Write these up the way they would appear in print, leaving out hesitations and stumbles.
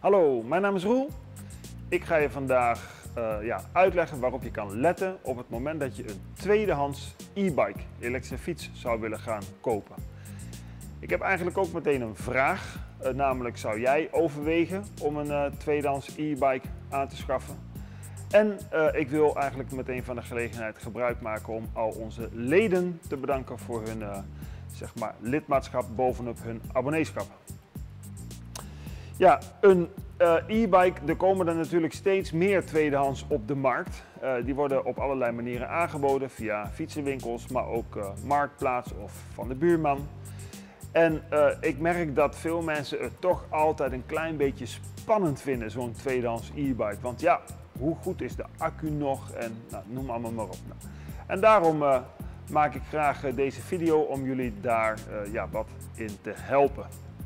Hallo, mijn naam is Roel. Ik ga je vandaag uitleggen waarop je kan letten op het moment dat je een tweedehands e-bike, elektrische fiets, zou willen gaan kopen. Ik heb eigenlijk ook meteen een vraag, namelijk zou jij overwegen om een tweedehands e-bike aan te schaffen? En ik wil eigenlijk meteen van de gelegenheid gebruik maken om al onze leden te bedanken voor hun lidmaatschap bovenop hun abonneeskap. Ja, een e-bike, er komen er natuurlijk steeds meer tweedehands op de markt. Die worden op allerlei manieren aangeboden via fietsenwinkels, maar ook Marktplaats of van de buurman. En ik merk dat veel mensen het toch altijd een klein beetje spannend vinden, zo'n tweedehands e-bike. Want ja, hoe goed is de accu nog en noem allemaal maar op. En daarom maak ik graag deze video om jullie daar wat in te helpen.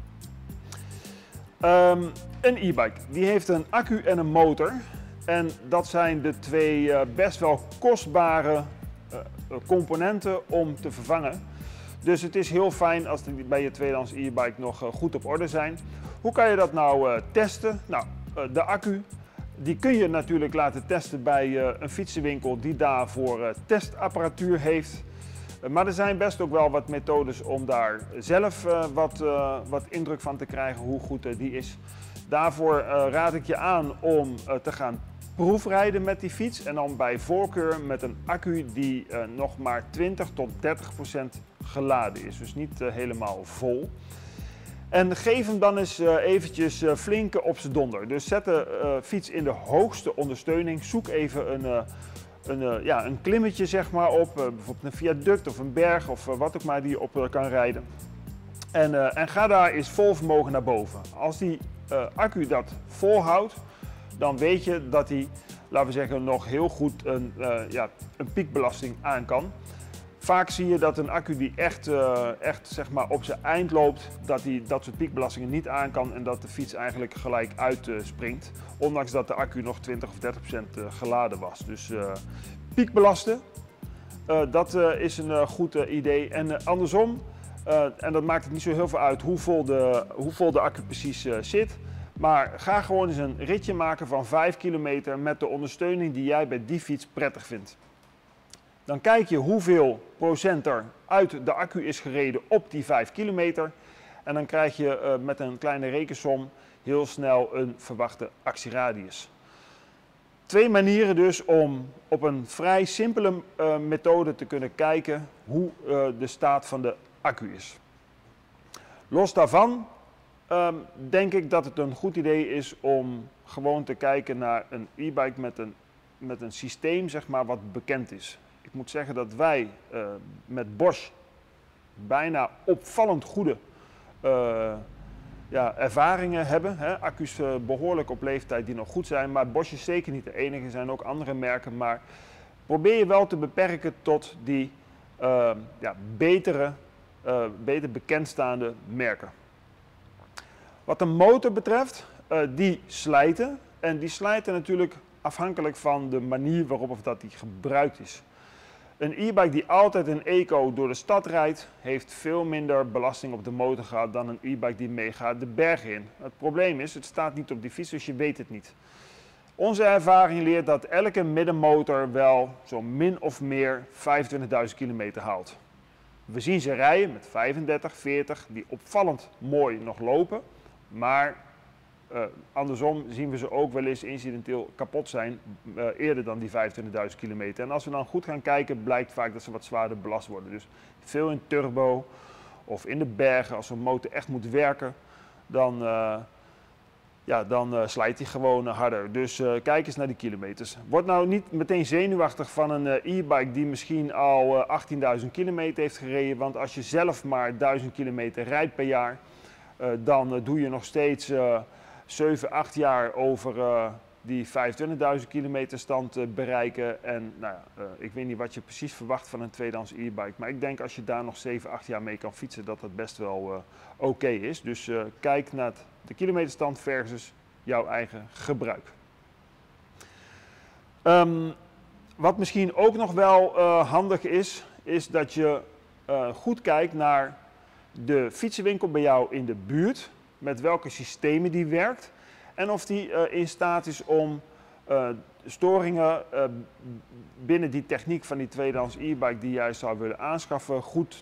Een e-bike die heeft een accu en een motor en dat zijn de twee best wel kostbare componenten om te vervangen. Dus het is heel fijn als die bij je tweedehands e-bike nog goed op orde zijn. Hoe kan je dat nou testen? Nou, de accu die kun je natuurlijk laten testen bij een fietsenwinkel die daarvoor testapparatuur heeft. Maar er zijn best ook wel wat methodes om daar zelf wat indruk van te krijgen hoe goed die is. Daarvoor raad ik je aan om te gaan proefrijden met die fiets en dan bij voorkeur met een accu die nog maar 20 tot 30% geladen is. Dus niet helemaal vol. En geef hem dan eens eventjes flink op z'n donder. Dus zet de fiets in de hoogste ondersteuning. Zoek even een klimmetje zeg maar op, bijvoorbeeld een viaduct of een berg of wat ook maar die je op kan rijden. En ga daar eens vol vermogen naar boven. Als die accu dat volhoudt, dan weet je dat hij, laten we zeggen, nog heel goed een piekbelasting aan kan. Vaak zie je dat een accu die echt zeg maar op zijn eind loopt, dat hij dat soort piekbelastingen niet aan kan en dat de fiets eigenlijk gelijk uitspringt. Ondanks dat de accu nog 20 of 30% geladen was. Dus piekbelasten, dat is een goed idee. En andersom, en dat maakt het niet zo heel veel uit hoe vol de accu precies zit. Maar ga gewoon eens een ritje maken van 5 kilometer met de ondersteuning die jij bij die fiets prettig vindt. Dan kijk je hoeveel procent er uit de accu is gereden op die 5 kilometer. En dan krijg je met een kleine rekensom heel snel een verwachte actieradius. Twee manieren dus om op een vrij simpele methode te kunnen kijken hoe de staat van de accu is. Los daarvan denk ik dat het een goed idee is om gewoon te kijken naar een e-bike met een systeem zeg maar, wat bekend is. Ik moet zeggen dat wij met Bosch bijna opvallend goede ervaringen hebben. Hè. Accu's behoorlijk op leeftijd die nog goed zijn, maar Bosch is zeker niet de enige. Er zijn ook andere merken, maar probeer je wel te beperken tot die beter bekendstaande merken. Wat de motor betreft, die slijten. En die slijten natuurlijk afhankelijk van de manier waarop of dat die gebruikt is. Een e-bike die altijd een eco door de stad rijdt, heeft veel minder belasting op de motor gehad dan een e-bike die meegaat de bergen in. Het probleem is, het staat niet op die fiets, dus je weet het niet. Onze ervaring leert dat elke middenmotor wel zo min of meer 25.000 kilometer haalt. We zien ze rijden met 35, 40, die opvallend mooi nog lopen, maar andersom zien we ze ook wel eens incidenteel kapot zijn eerder dan die 25.000 kilometer. En als we dan goed gaan kijken, blijkt vaak dat ze wat zwaarder belast worden. Dus veel in turbo of in de bergen, als zo'n motor echt moet werken, dan slijt hij gewoon harder. Dus kijk eens naar die kilometers. Word nou niet meteen zenuwachtig van een e-bike die misschien al 18.000 kilometer heeft gereden. Want als je zelf maar 1000 kilometer rijdt per jaar, dan doe je nog steeds 7, 8 jaar over die 25.000 kilometer stand bereiken. En ik weet niet wat je precies verwacht van een tweedehands e-bike. Maar ik denk als je daar nog 7, 8 jaar mee kan fietsen, dat dat best wel oké is. Dus kijk naar de kilometerstand versus jouw eigen gebruik. Wat misschien ook nog wel handig is dat je goed kijkt naar de fietsenwinkel bij jou in de buurt, met welke systemen die werkt. en of die in staat is om storingen binnen die techniek van die tweedehands e-bike die jij zou willen aanschaffen goed,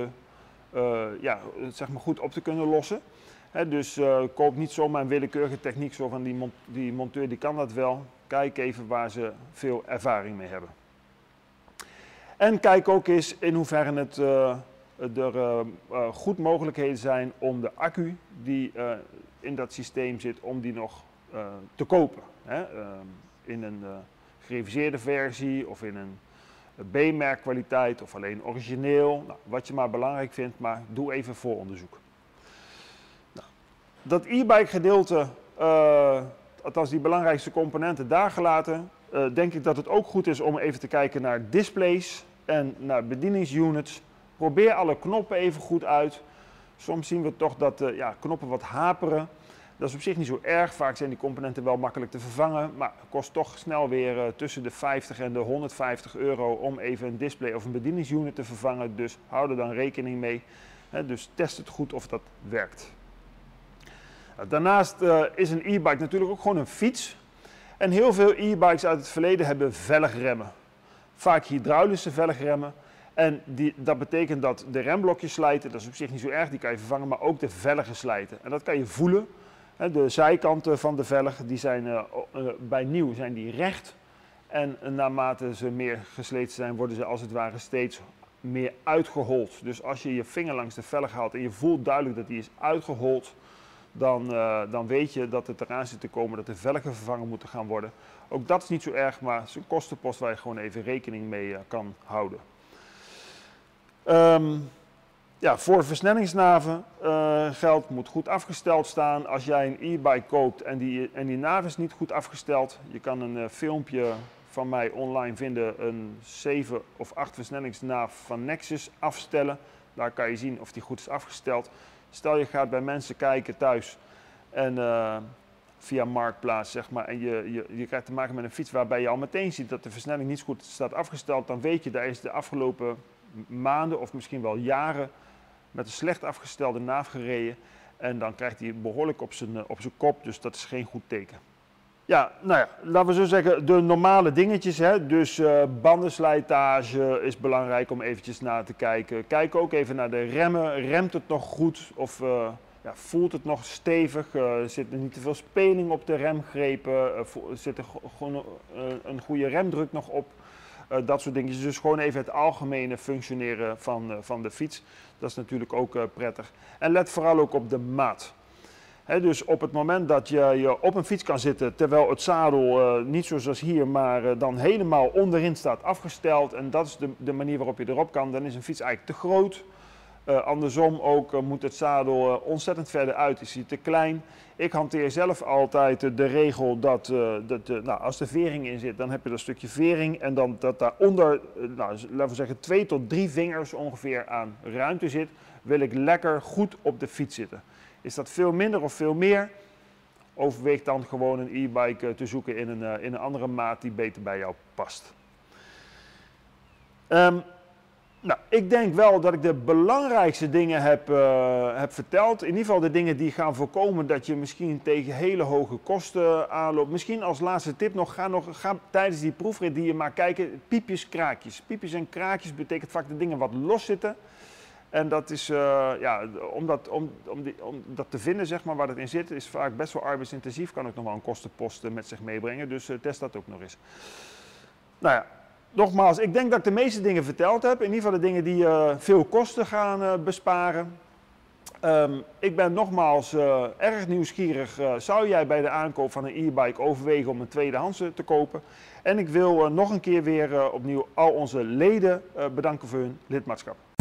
zeg maar goed op te kunnen lossen. Dus koop niet zomaar een willekeurige techniek zo van die monteur die kan dat wel. Kijk even waar ze veel ervaring mee hebben. En kijk ook eens in hoeverre er goed mogelijkheden zijn om de accu die in dat systeem zit, om die nog te kopen. In een gereviseerde versie of in een B-merk kwaliteit of alleen origineel. Nou, wat je maar belangrijk vindt, maar doe even vooronderzoek. Nou, dat e-bike gedeelte, althans die belangrijkste componenten daar gelaten, denk ik dat het ook goed is om even te kijken naar displays en naar bedieningsunits. Probeer alle knoppen even goed uit. Soms zien we toch dat knoppen wat haperen. Dat is op zich niet zo erg. Vaak zijn die componenten wel makkelijk te vervangen. Maar het kost toch snel weer tussen de 50 en de 150 euro om even een display of een bedieningsunit te vervangen. Dus hou er dan rekening mee. Dus test het goed of dat werkt. Daarnaast is een e-bike natuurlijk ook gewoon een fiets. En heel veel e-bikes uit het verleden hebben velgremmen. Vaak hydraulische velgremmen. En dat betekent dat de remblokjes slijten, dat is op zich niet zo erg, die kan je vervangen, maar ook de velgen slijten. En dat kan je voelen. De zijkanten van de velg, die zijn bij nieuw zijn die recht. En naarmate ze meer gesleten zijn, worden ze als het ware steeds meer uitgehold. Dus als je je vinger langs de velg haalt en je voelt duidelijk dat die is uitgehold, dan weet je dat het eraan zit te komen dat de velgen vervangen moeten gaan worden. Ook dat is niet zo erg, maar het is een kostenpost waar je gewoon even rekening mee kan houden. Voor versnellingsnaven geldt, moet goed afgesteld staan. Als jij een e-bike koopt en die naaf is niet goed afgesteld, je kan een filmpje van mij online vinden, een 7 of 8 versnellingsnaaf van Nexus afstellen. Daar kan je zien of die goed is afgesteld. Stel je gaat bij mensen kijken thuis en via Marktplaats zeg maar, en je krijgt te maken met een fiets waarbij je al meteen ziet dat de versnelling niet goed staat afgesteld, dan weet je, daar is de afgelopen maanden of misschien wel jaren met een slecht afgestelde naaf gereden en dan krijgt hij behoorlijk op zijn kop, dus dat is geen goed teken. Ja, nou ja, laten we zo zeggen, de normale dingetjes, dus bandenslijtage is belangrijk om eventjes naar te kijken. Kijk ook even naar de remmen, remt het nog goed of voelt het nog stevig, zit er niet te veel speling op de remgrepen, zit er gewoon een goede remdruk nog op. Dat soort dingetjes. Dus gewoon even het algemene functioneren van de fiets. Dat is natuurlijk ook prettig. En let vooral ook op de maat. Dus op het moment dat je op een fiets kan zitten terwijl het zadel niet zoals hier, maar dan helemaal onderin staat afgesteld. En dat is de manier waarop je erop kan. Dan is een fiets eigenlijk te groot. Andersom ook moet het zadel ontzettend verder uit, is hij te klein. Ik hanteer zelf altijd de regel dat als de vering in zit, dan heb je dat stukje vering en dan dat daaronder, laten we zeggen 2 tot 3 vingers ongeveer aan ruimte zit, wil ik lekker goed op de fiets zitten. Is dat veel minder of veel meer? Overweeg dan gewoon een e-bike te zoeken in een andere maat die beter bij jou past. Ik denk wel dat ik de belangrijkste dingen heb verteld. In ieder geval de dingen die gaan voorkomen dat je misschien tegen hele hoge kosten aanloopt. Misschien als laatste tip nog, ga tijdens die proefrit die je maakt kijken, piepjes, kraakjes. Piepjes en kraakjes betekent vaak de dingen wat los zitten. En dat is, om dat te vinden, zeg maar, waar het in zit, is vaak best wel arbeidsintensief. Kan ook nog wel een kostenpost met zich meebrengen, dus test dat ook nog eens. Nou ja. Nogmaals, ik denk dat ik de meeste dingen verteld heb. In ieder geval de dingen die veel kosten gaan besparen. Ik ben nogmaals erg nieuwsgierig. Zou jij bij de aankoop van een e-bike overwegen om een tweedehands te kopen? En ik wil nog een keer weer opnieuw al onze leden bedanken voor hun lidmaatschap.